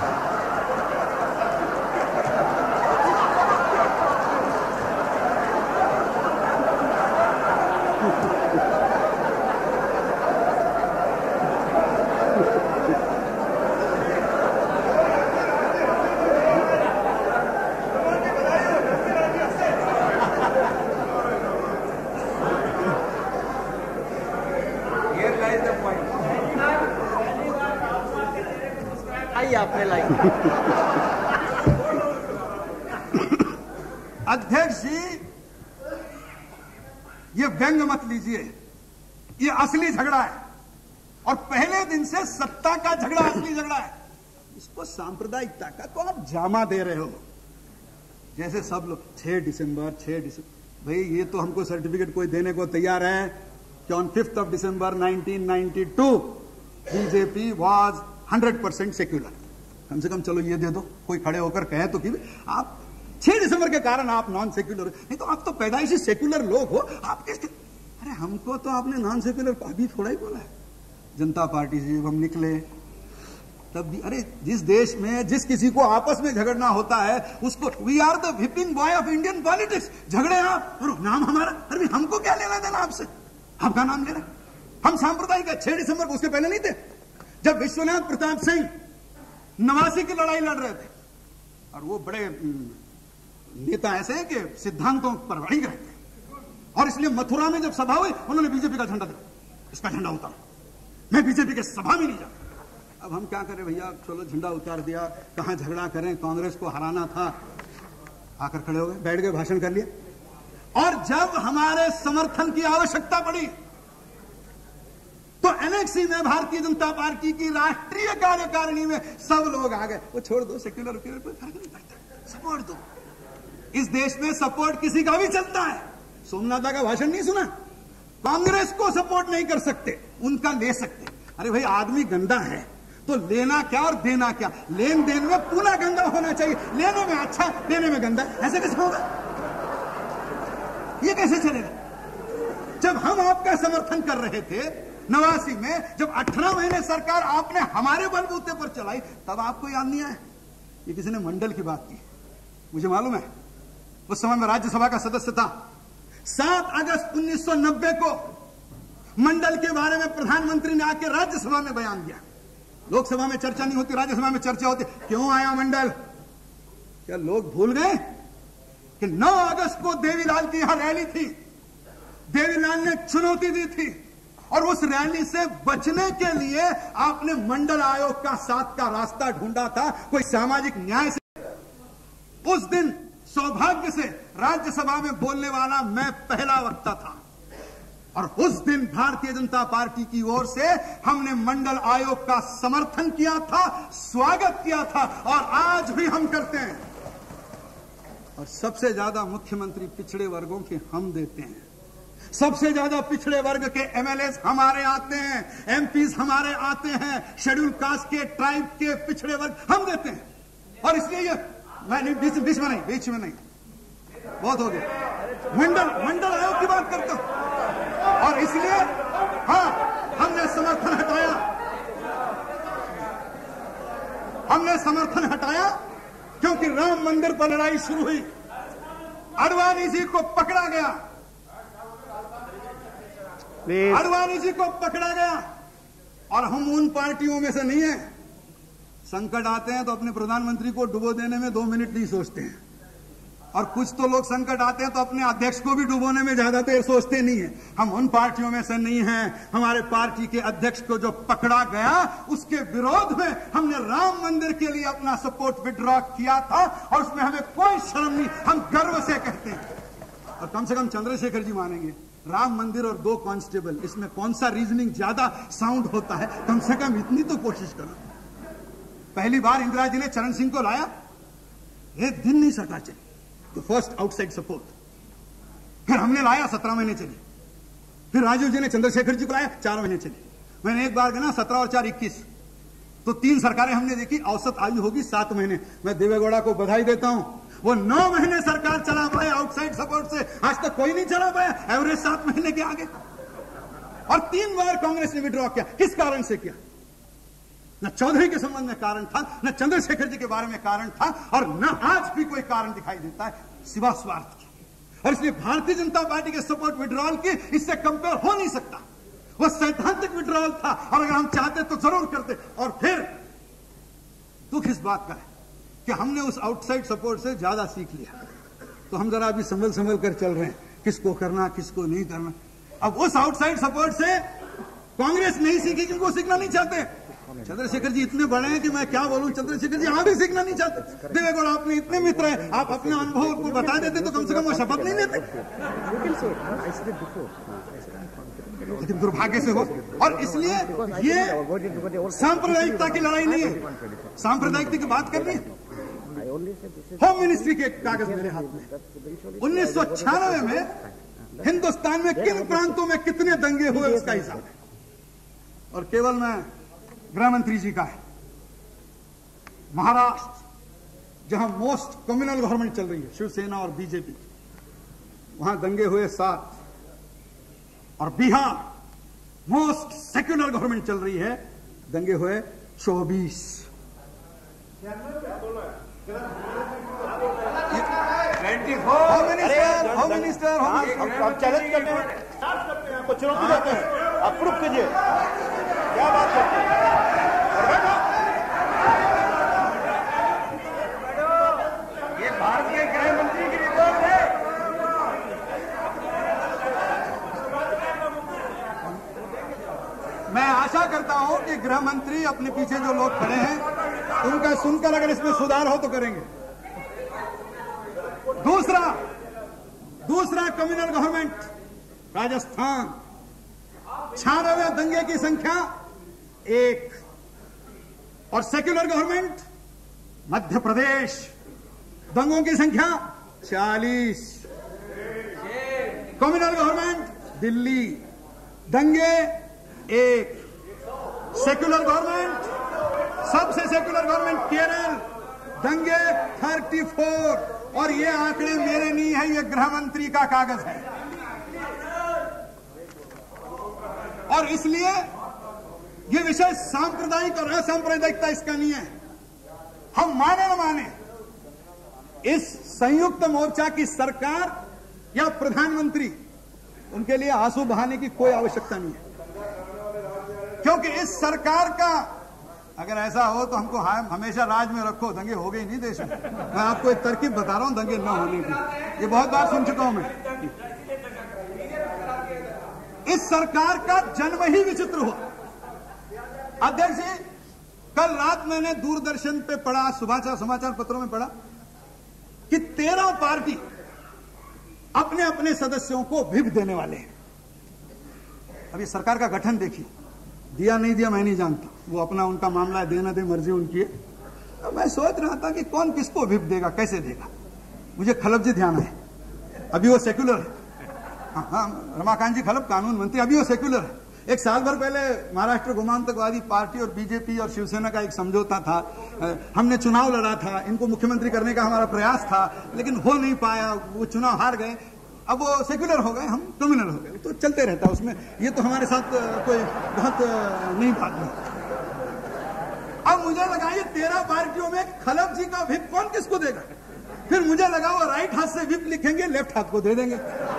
आपने लाइक अध्यक्ष जी, ये व्यंग मत लीजिए, ये असली झगड़ा है और पहले दिन से सत्ता का झगड़ा असली झगड़ा है। इसको सांप्रदायिकता का तो आप जामा दे रहे हो। जैसे सब लोग छह दिसंबर छह दिसंबर भाई, ये तो हमको सर्टिफिकेट कोई देने को तैयार है कि on fifth of December nineteen ninety two BJP was hundred percent secular. कम से कम चलो ये दे दो, कोई खड़े होकर कहे तो कि आप छह दिसंबर के कारण आप नॉन सेक्युलर, नहीं तो आप तो पैदाइशी सेक्युलर लोग हो। आप कैसे? अरे हमको तो आपने नॉन सेक्युलर अभी थोड़ा ही बोला है। जनता पार्टी से जब हम निकले तब भी, अरे जिस देश में जिस किसी को आपस में झगड़ना होता है उसको we are the whipping boy of Indian politics. झगड़े आप और नाम हमारा, अरे हमको क्या लेना देना आपसे? आपका नाम लेना। हम सांप्रदायिक है। छह दिसंबर को, उसके पहले नहीं थे, जब विश्वनाथ प्रताप सिंह नवासी की लड़ाई लड़ रहे थे और वो बड़े नेता ऐसे हैं कि सिद्धांतों पर अड़िग रहते हैं, और इसलिए मथुरा में जब सभा हुई उन्होंने बीजेपी का झंडा दिया, इसका झंडा उतारो, मैं बीजेपी के सभा में नहीं जाता। अब हम क्या करें भैया, चलो झंडा उतार दिया, कहां झगड़ा करें, कांग्रेस को हराना था। आकर खड़े हो गए, बैठ गए, भाषण कर लिया। और जब हमारे समर्थन की आवश्यकता पड़ी तो एनेक्सी में भारतीय जनता पार्टी की राष्ट्रीय कार्यकारिणी में सब लोग आ गए। वो छोड़ दो, सेक्युलर कोई फर्क नहीं पड़ता, सपोर्ट दो। इस देश में सपोर्ट किसी का भी चलता है। सोमनाथ का भाषण नहीं सुना? कांग्रेस को सपोर्ट नहीं कर सकते, उनका ले सकते। अरे भाई, आदमी गंदा है तो लेना क्या और देना क्या? लेन देन में पूरा गंगा होना चाहिए, लेने में अच्छा, देने में गंदा। ऐसे कैसे होगा? ये कैसे चलेगा? जब हम आपका समर्थन कर रहे थे नवासी में, जब अठारह महीने सरकार आपने हमारे बलबूते पर चलाई, तब आपको याद नहीं आया? ये किसी ने मंडल की बात की, मुझे मालूम है, उस समय मैं राज्यसभा का सदस्य था। सात अगस्त उन्नीस सौ नब्बे को मंडल के बारे में प्रधानमंत्री ने आके राज्यसभा में बयान दिया। लोकसभा में चर्चा नहीं होती, राज्यसभा में चर्चा होती। क्यों आया मंडल? क्या लोग भूल गए कि नौ अगस्त को देवीलाल की यहां रैली थी? देवीलाल ने चुनौती दी थी और उस रैली से बचने के लिए आपने मंडल आयोग का साथ का रास्ता ढूंढा था, कोई सामाजिक न्याय से। उस दिन सौभाग्य से राज्यसभा में बोलने वाला मैं पहला वक्ता था और उस दिन भारतीय जनता पार्टी की ओर से हमने मंडल आयोग का समर्थन किया था, स्वागत किया था और आज भी हम करते हैं। और सबसे ज्यादा मुख्यमंत्री पिछड़े वर्गों के हम देते हैं। सबसे ज्यादा पिछड़े वर्ग के एमएलए हमारे आते हैं, एमपीज हमारे आते हैं, शेड्यूल कास्ट के, ट्राइब के पिछड़े वर्ग हम देते हैं। और इसलिए ये मैं नहीं, बीच, बीच में नहीं, बीच में नहीं, बहुत हो गया। मंडल मंडल आयोग की बात करता हूं और इसलिए हाँ, हमने समर्थन हटाया, हमने समर्थन हटाया क्योंकि राम मंदिर पर लड़ाई शुरू हुई, अडवाणी जी को पकड़ा गया, अडवाणी जी को पकड़ा गया और हम उन पार्टियों में से नहीं है। संकट आते हैं तो अपने प्रधानमंत्री को डुबो देने में दो मिनट नहीं सोचते हैं, और कुछ तो लोग संकट आते हैं तो अपने अध्यक्ष को भी डुबोने में ज्यादा देर सोचते नहीं है। हम उन पार्टियों में से नहीं हैं। हमारे पार्टी के अध्यक्ष को जो पकड़ा गया उसके विरोध में हमने राम मंदिर के लिए अपना सपोर्ट विड्रॉ किया था और उसमें हमें कोई शर्म नहीं, हम गर्व से कहते हैं। और कम से कम चंद्रशेखर जी मानेंगे, राम मंदिर और दो कांस्टेबल, इसमें कौन सा रीजनिंग ज्यादा साउंड होता है? कम से कम इतनी तो कोशिश करो। पहली बार इंदिरा जी ने चरण सिंह को लाया, एक दिन नहीं सटा चली, तो फर्स्ट आउटसाइड सपोर्ट। फिर हमने लाया, सत्रह महीने चली। फिर राजीव जी ने चंद्रशेखर जी को लाया, चार महीने चली। मैंने एक बार गया सत्रह और चार इक्कीस, तो तीन सरकारें हमने देखी, औसत आयु होगी सात महीने। मैं देवेगौड़ा को बधाई देता हूं, वो नौ महीने सरकार चला पाए आउटसाइड सपोर्ट से, आज तक कोई नहीं चला पाया, एवरेज सात महीने के आगे। और तीन बार कांग्रेस ने विड्रॉ किया। किस कारण से किया? न चौधरी के संबंध में कारण था, न चंद्रशेखर जी के बारे में कारण था, और न आज भी कोई कारण दिखाई देता है सिवा स्वार्थ की। और इसलिए भारतीय जनता पार्टी के सपोर्ट विड्रॉल की इससे कंपेयर हो नहीं सकता। वो सैद्धांतिक विड्रॉल था और अगर हम चाहते तो जरूर करते। और फिर दुख इस बात का है कि हमने उस आउटसाइड सपोर्ट से ज्यादा सीख लिया, तो हम जरा अभी संभल संभल कर चल रहे हैं, किसको करना किसको नहीं करना। अब उस आउटसाइड सपोर्ट से कांग्रेस नहीं सीखी क्योंकि वो सीखना नहीं चाहते। चंद्रशेखर जी इतने बड़े हैं कि मैं क्या बोलूं, चंद्रशेखर जी आप भी सीखना नहीं चाहते। देवेगौड़ा आपने इतने मित्र हैं, आप अपने अनुभव को बता देते तो कम से कम वो शपथ नहीं लेते। लेकिन दुर्भाग्य से हो, और इसलिए ये सांप्रदायिकता की लड़ाई नहीं है। सांप्रदायिकता की बात करनी है। होम मिनिस्ट्री के कागज मेरे हाथ में, उन्नीस सौ छियानवे में हिंदुस्तान में किन प्रांतों में कितने दंगे हुए उसका हिसाब है, और केवल मैं गृह मंत्री जी का है। महाराष्ट्र जहां मोस्ट कम्युनल गवर्नमेंट चल रही है, शिवसेना और बीजेपी, वहां दंगे हुए सात। और बिहार मोस्ट सेक्युलर गवर्नमेंट चल रही है, दंगे हुए चौबीस। होम मिनिस्टर होम मिनिस्टर आप चैलेंज करते हैं, आपको चुनौती देते हैं, आप प्रूफ कीजिए क्या बात करते हैं। ये भारत के गृह मंत्री की रिपोर्ट है। मैं आशा करता हूं कि गृह मंत्री अपने पीछे जो लोग खड़े हैं उनका सुनकर अगर इसमें सुधार हो तो करेंगे। दूसरा दूसरा कम्युनल गवर्नमेंट राजस्थान, छियानवे दंगे की संख्या एक। और सेक्युलर गवर्नमेंट मध्य प्रदेश, दंगों की संख्या चालीस। कम्युनल गवर्नमेंट दिल्ली, दंगे एक। सेक्युलर गवर्नमेंट सबसे सेक्युलर गवर्नमेंट केरल, दंगे चौंतीस, और ये आंकड़े मेरे नहीं है, ये गृह मंत्री का कागज है। और इसलिए ये विषय सांप्रदायिक और असांप्रदायिकता इसका नहीं है। हम माने न माने, इस संयुक्त मोर्चा की सरकार या प्रधानमंत्री, उनके लिए आंसू बहाने की कोई आवश्यकता नहीं है, क्योंकि इस सरकार का अगर ऐसा हो तो हमको हमेशा राज में रखो, दंगे हो गए नहीं देश में। मैं आपको एक तरकीब बता रहा हूं दंगे न होने की, ये बहुत बार सुन चुका हूं मैं। इस सरकार का जन्म ही विचित्र हुआ। अध्यक्ष जी, कल रात मैंने दूरदर्शन पे पढ़ा, सुबह समाचार पत्रों में पढ़ा कि तेरह पार्टी अपने अपने सदस्यों को व्हिप देने वाले हैं। अब ये सरकार का गठन देखिए, दिया नहीं दिया मैं नहीं जानता, वो अपना उनका मामला है, देना दे मर्जी उनकी है। तो मैं सोच रहा था कि कौन किसको व्हिप देगा, कैसे देगा। मुझे खलब जी ध्यान है, अभी वो सेक्युलर है। हाँ, हाँ, रमाकांत जी खलब कानून मंत्री, अभी वो सेक्युलर है। एक साल भर पहले महाराष्ट्र गोमांतकवादी पार्टी और बीजेपी और शिवसेना का एक समझौता था, हमने चुनाव लड़ा था, इनको मुख्यमंत्री करने का हमारा प्रयास था, लेकिन हो नहीं पाया, वो चुनाव हार गए। अब वो सेक्युलर हो गए, हम कम्युनल हो गए, तो चलते रहता उसमें, ये तो हमारे साथ कोई बहुत नहीं बात नहीं। अब मुझे लगा ये तेरह पार्टियों में खलब जी का व्हिप कौन किसको देगा। फिर मुझे लगा वो राइट हाथ से व्हिप लिखेंगे, लेफ्ट हाथ को दे देंगे।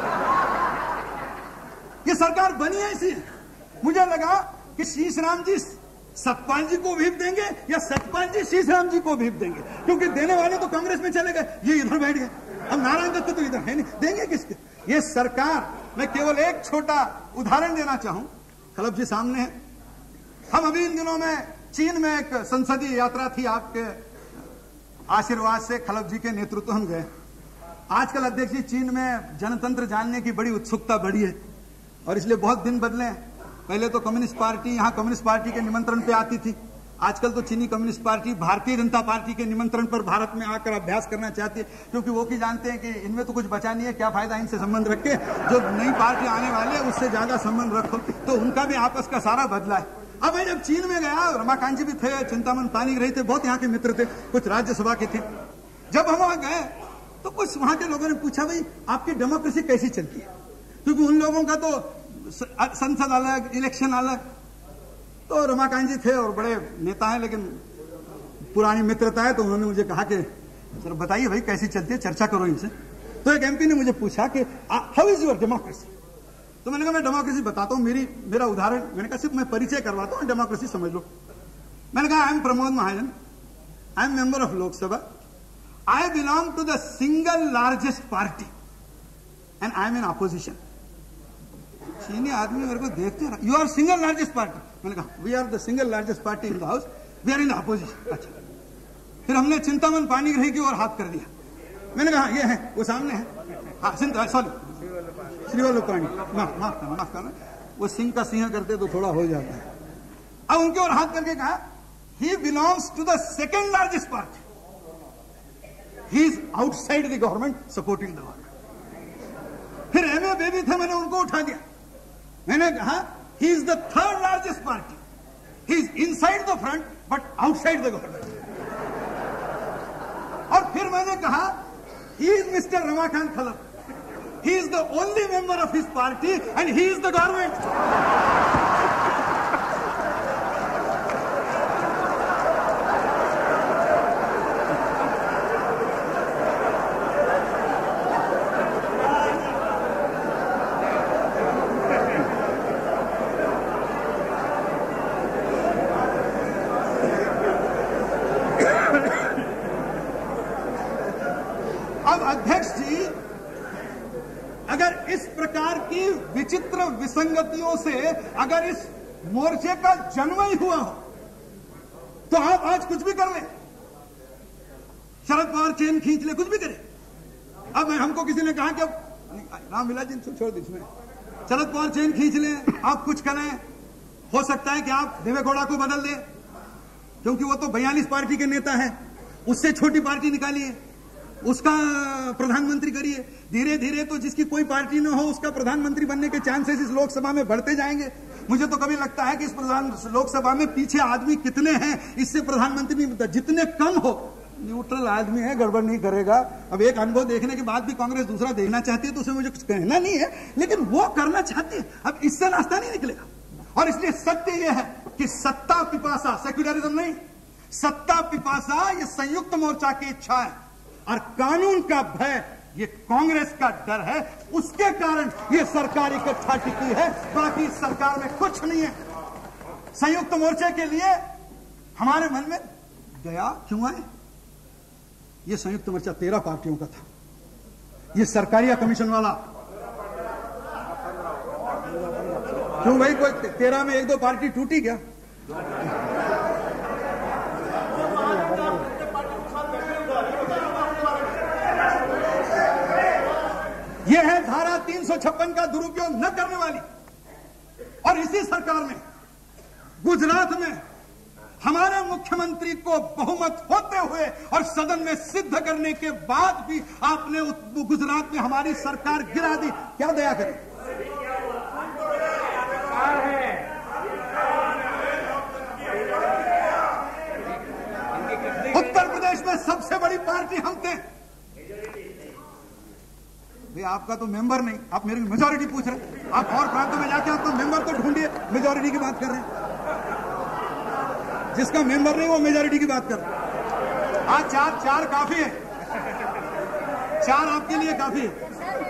ये सरकार बनी ऐसी है। मुझे लगा कि शीशराम जी सतपाल जी को व्हिप देंगे या सतपाल जी शीशराम जी को व्हिप देंगे, क्योंकि देने वाले तो कांग्रेस में चले गए, ये इधर बैठ गए। अब नारायण दत्त तो इधर है नहीं, देंगे किसके। ये सरकार, मैं केवल एक छोटा उदाहरण देना चाहूं, खलब जी सामने है। हम अभी इन दिनों में चीन में एक संसदीय यात्रा थी, आपके आशीर्वाद से खलब जी के नेतृत्व हम गए। आजकल अध्यक्ष जी चीन में जनतंत्र जानने की बड़ी उत्सुकता बढ़ी है, और इसलिए बहुत दिन बदले हैं। पहले तो कम्युनिस्ट पार्टी यहां कम्युनिस्ट पार्टी के निमंत्रण पे आती थी, आजकल तो चीनी communist party Bharatiya Janata party के निमंत्रण पर भारत में आकर अभ्यास करना चाहती है, क्योंकि वो भी जानते हैं कि इनमें तो कुछ बचा नहीं है, क्या फायदा इनसे संबंध रख के, जो नई पार्टी आने वाली है उससे ज्यादा संबंध रखो। तो उनका भी आपस का सारा बदला है। अब मैं जब चीन में गया, रमाकांत जी भी थे, चिंतामन पानीग्राही थे, बहुत यहाँ के मित्र थे, कुछ राज्यसभा के थे। जब हम वहां गए तो कुछ वहां के लोगों ने पूछा, भाई आपकी डेमोक्रेसी कैसी चलती है, क्योंकि उन लोगों का तो संसद अलग, इलेक्शन अलग। तो रमाकांत जी थे और बड़े नेता हैं, लेकिन पुरानी मित्रता है, तो उन्होंने मुझे कहा कि सर बताइए भाई कैसी चलती है, चर्चा करो इनसे। तो एक एमपी ने मुझे पूछा कि हाउ इज योर डेमोक्रेसी। तो मैंने कहा मैं डेमोक्रेसी बताता हूं, मेरी मेरा उदाहरण, मैंने कहा सिर्फ मैं परिचय करवाता हूं, डेमोक्रेसी समझ लो। मैंने कहा I am Pramod Mahajan, I am member of Lok Sabha, I belong to the single largest party and I am in opposition. चीनी आदमी मेरे को देखते हैं, you are single largest party. मैंने कहा we are the single largest party in the house, we are in the opposition. अच्छा, फिर हमने चिंतामन पानीग्राही की ओर हाथ कर दिया। मैंने कहा ये है, वो सामने है, हाँ सिंह, सॉरी श्रीवल्लभ पाणी, माफ माफ करना माफ करना वो सिंह का सिंह करते तो थोड़ा हो जाता है। अब उनके ओर हाथ करके कहा he belongs to the second largest party, he is outside the government supporting the government. फिर एम ए बेबी थे, मैंने उनको उठा दिया। मैंने कहा he is the third largest party, he is inside the front but outside the government. और फिर मैंने कहा he is mister Ramakant Khalap, he is the only member of his party and he is the government. अब अध्यक्ष जी, अगर इस प्रकार की विचित्र विसंगतियों से अगर इस मोर्चे का जन्म ही हुआ हो, तो आप आज कुछ भी कर लें, शरद पवार चेन खींच ले, कुछ भी करें। अब मैं हमको किसी ने कहा कि अब रामविलास जी छोड़ दी, इसमें शरद पवार चेन खींच लें, आप कुछ करें, हो सकता है कि आप देवेगौड़ा को बदल दें, क्योंकि वो तो बयालीस पार्टी के नेता है, उससे छोटी पार्टी निकालिए, उसका प्रधानमंत्री करिए। धीरे धीरे तो जिसकी कोई पार्टी ना हो उसका प्रधानमंत्री बनने के चांसेस इस लोकसभा में बढ़ते जाएंगे। मुझे तो कभी लगता है कि इस प्रधान लोकसभा में पीछे आदमी कितने हैं इससे प्रधानमंत्री नहीं बनता। जितने कम हो, न्यूट्रल आदमी है, गड़बड़ नहीं करेगा। अब एक अनुभव देखने के बाद भी कांग्रेस दूसरा देखना चाहती है तो उसे मुझे कुछ कहना नहीं है, लेकिन वो करना चाहती है। अब इससे रास्ता नहीं निकलेगा। और इसलिए सत्य यह है कि सत्ता पिपासा, सेक्युलरिज्म नहीं, सत्ता पिपासा ये संयुक्त मोर्चा की इच्छा है और कानून का भय ये कांग्रेस का डर है। उसके कारण ये सरकार इकट्ठा टिकी है, बाकी सरकार में कुछ नहीं है। संयुक्त मोर्चे के लिए हमारे मन में दया क्यों आए? ये संयुक्त मोर्चा तेरह पार्टियों का था। ये सरकारिया कमीशन वाला क्यों भाई? कोई तेरह में एक दो पार्टी टूटी क्या? यह है धारा तीन सौ छप्पन का दुरुपयोग न करने वाली। और इसी सरकार में गुजरात में हमारे मुख्यमंत्री को बहुमत होते हुए और सदन में सिद्ध करने के बाद भी आपने गुजरात में हमारी सरकार गिरा दी। क्या दया करें? उत्तर प्रदेश में सबसे बड़ी पार्टी हम थे। भाई आपका तो मेंबर नहीं, आप मेरी मेजॉरिटी पूछ रहे हैं। आप और प्रांतों में जाके आपका मेंबर तो ढूंढिए, मेजॉरिटी की बात कर रहे हैं। जिसका मेंबर नहीं वो मेजॉरिटी की बात कर रहे हैं। आज चार चार काफी है, चार आपके लिए काफी है।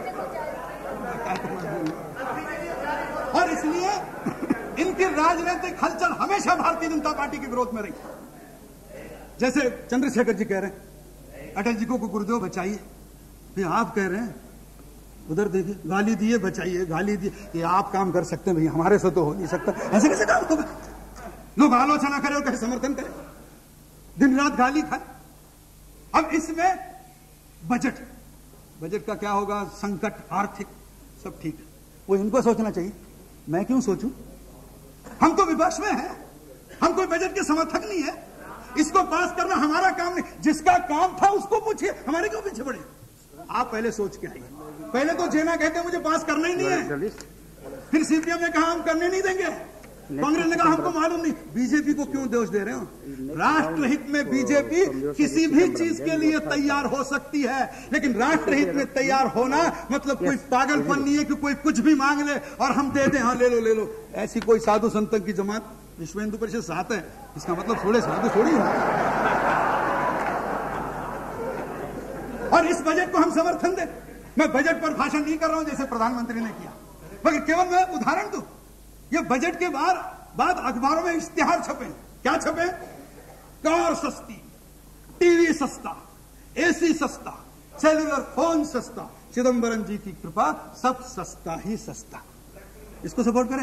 और इसलिए इनकी राजनीतिक हलचल हमेशा भारतीय जनता पार्टी के विरोध में रही। जैसे चंद्रशेखर जी कह रहे हैं अटल जी को गुरुदेव बचाइए, फिर आप कह रहे हैं उधर देखिए गाली दिए बचाइए, गाली दिए। ये आप काम कर सकते हैं भैया, हमारे से तो हो नहीं सकता। ऐसे कैसे काम होगा? लोग आलोचना करें और कहे समर्थन करें, दिन रात गाली खाए। अब इसमें बजट बजट का क्या होगा? संकट, आर्थिक सब ठीक है, वो इनको सोचना चाहिए। मैं क्यों सोचूं? हम तो विपक्ष में हैं, हम कोई बजट के समर्थक नहीं है। इसको पास करना हमारा काम नहीं। जिसका काम था उसको पूछिए, हमारे क्यों पीछे पड़े? आप पहले सोच के आइए। पहले तो जेना कहते मुझे पास करना ही नहीं है, फिर सीपीएम ने कहा हम करने नहीं देंगे, कांग्रेस ने कहा हमको मालूम नहीं। बीजेपी को क्यों दोष दे रहे हो? राष्ट्रहित में बीजेपी किसी भी चीज के लिए तैयार हो सकती है, लेकिन राष्ट्रहित में तैयार होना मतलब कोई पागलपन नहीं है कि कोई कुछ भी मांग ले और हम दे दें, हाँ ले लो ले लो। ऐसी कोई साधु संतों की जमात विश्व हिंदू परिषद साथ है, इसका मतलब थोड़े साधु थोड़ी है। और इस बजट को हम समर्थन दें। मैं बजट पर भाषण नहीं कर रहा हूं जैसे प्रधानमंत्री ने किया, मगर केवल मैं उदाहरण दूं। ये बजट के बाद बाद अखबारों में इश्तिहार छपे। क्या छपे? कार सस्ती, टीवी सस्ता, एसी सस्ता, सेलुलर फोन सस्ता, चिदंबरम जी की कृपा सब सस्ता ही सस्ता। इसको सपोर्ट करें।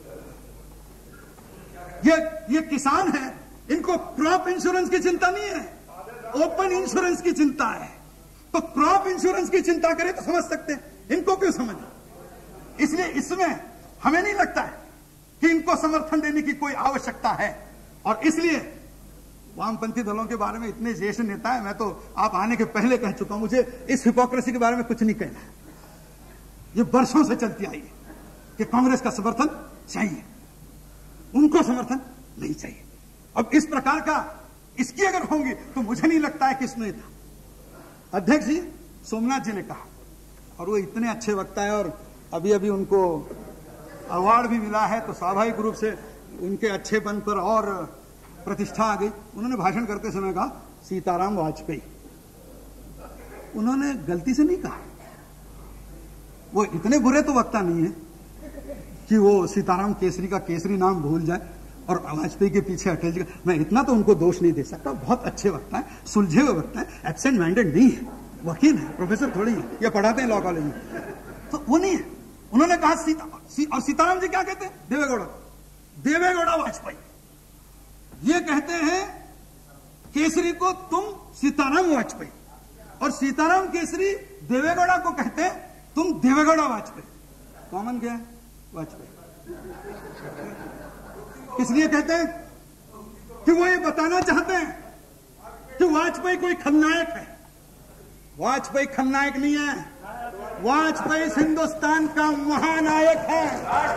ये ये किसान है, इनको क्रॉप इंश्योरेंस की चिंता नहीं है, ओपन इंश्योरेंस की चिंता है। तो क्रॉप इंश्योरेंस की चिंता करें तो समझ सकते हैं, इनको क्यों समझ? इसलिए इसमें हमें नहीं लगता है कि इनको समर्थन देने की कोई आवश्यकता है। और इसलिए वामपंथी दलों के बारे में इतने ज्येष्ठ नेता है, मैं तो आप आने के पहले कह चुका हूं, मुझे इस हिपोक्रेसी के बारे में कुछ नहीं कहना है। ये वर्षों से चलती आई है कि कांग्रेस का समर्थन चाहिए, उनको समर्थन नहीं चाहिए। अब इस प्रकार का इसकी अगर होंगी तो मुझे नहीं लगता है कि इसमें था। अध्यक्ष जी सोमनाथ जी ने कहा, और वो इतने अच्छे वक्ता है और अभी अभी उनको अवार्ड भी मिला है, तो स्वाभाविक रूप से उनके अच्छेपन पर और प्रतिष्ठा आ गई। उन्होंने भाषण करते समय कहा सीताराम वाजपेयी। उन्होंने गलती से नहीं कहा, वो इतने बुरे तो वक्ता नहीं है कि वो सीताराम केसरी का केसरी नाम भूल जाए और वाजपेयी के पीछे अटल जी का। मैं इतना तो उनको दोष नहीं दे सकता, बहुत अच्छे वक्ता है, सुलझे हुए वक्ता है, एब्सेंट माइंडेड नहीं है, वकील है, प्रोफेसर थोड़ी है, या पढ़ाते हैं लॉ कॉलेज में, तो वो नहीं है। उन्होंने कहा सीता सी, और सीताराम जी क्या कहते हैं? देवेगौड़ा देवेगौड़ा वाजपेयी। ये कहते हैं केसरी को तुम सीताराम वाजपेयी, और सीताराम केसरी देवेगौड़ा को कहते हैं तुम देवेगौड़ा वाजपेयी। कॉमन क्या है? वाजपेयी। इसलिए कहते हैं कि वो ये बताना चाहते हैं कि वाजपेयी कोई खलनायक है, वाजपेयी खलनायक नहीं है, वाजपेयी इस हिंदुस्तान का महानायक है।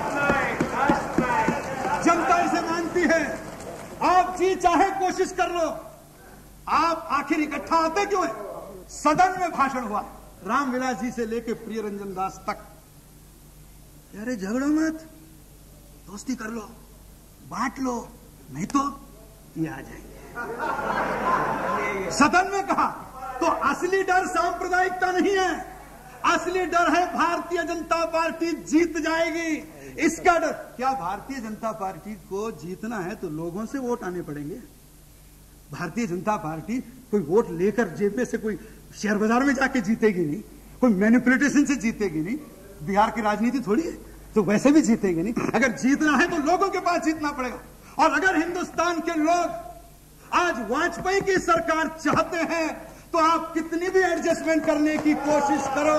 जनता इसे मानती है। आप जी चाहे कोशिश कर लो, आप आखिर इकट्ठा आते क्यों है? सदन में भाषण हुआ रामविलास जी से लेके प्रिय रंजन दास तक, अरे झगड़ो मत, दोस्ती कर लो, बांट लो, नहीं तो ये आ जाएंगे। सदन में कहा तो असली डर सांप्रदायिकता नहीं है, असली डर है भारतीय जनता पार्टी जीत जाएगी, इसका डर। क्या भारतीय जनता पार्टी को जीतना है तो लोगों से वोट आने पड़ेंगे? भारतीय जनता पार्टी कोई वोट लेकर जेब में से कोई शेयर बाजार में जाके जीतेगी नहीं, कोई मैनिपुलेशन से जीतेगी नहीं। बिहार की राजनीति थोड़ी है, तो वैसे भी जीतेगी नहीं। अगर जीतना है तो लोगों के पास जीतना पड़ेगा। और अगर हिंदुस्तान के लोग आज वाजपेयी की सरकार चाहते हैं तो आप कितनी भी एडजस्टमेंट करने की कोशिश करो,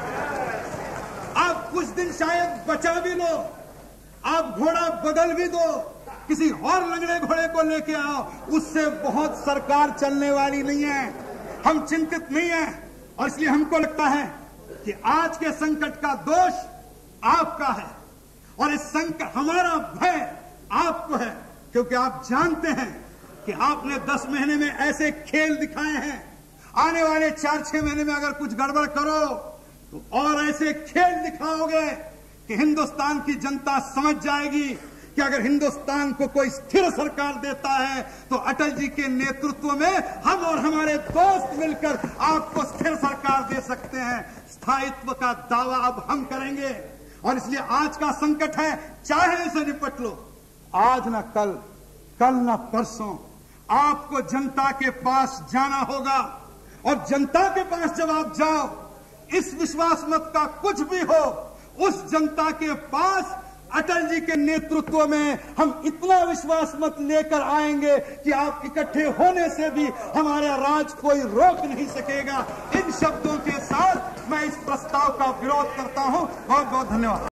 आप कुछ दिन शायद बचा भी लो, आप घोड़ा बदल भी दो, किसी और लंगड़े घोड़े को लेके आओ, उससे बहुत सरकार चलने वाली नहीं है। हम चिंतित नहीं है और इसलिए हमको लगता है कि आज के संकट का दोष आपका है और इस संकट, हमारा भय आपको है, क्योंकि आप जानते हैं कि आपने दस महीने में ऐसे खेल दिखाए हैं, आने वाले चार छह महीने में अगर कुछ गड़बड़ करो तो और ऐसे खेल दिखाओगे कि हिंदुस्तान की जनता समझ जाएगी कि अगर हिंदुस्तान को कोई स्थिर सरकार देता है तो अटल जी के नेतृत्व में हम और हमारे दोस्त मिलकर आपको स्थिर सरकार दे सकते हैं। स्थायित्व का दावा अब हम करेंगे और इसलिए आज का संकट है, चाहे इसे निपट लो, आज न कल, कल न परसों आपको जनता के पास जाना होगा। और जनता के पास जब आप जाओ, इस विश्वास मत का कुछ भी हो, उस जनता के पास अटल जी के नेतृत्व में हम इतना विश्वास मत लेकर आएंगे कि आप इकट्ठे होने से भी हमारा राज कोई रोक नहीं सकेगा। इन शब्दों के साथ मैं इस प्रस्ताव का विरोध करता हूं। बहुत बहुत धन्यवाद।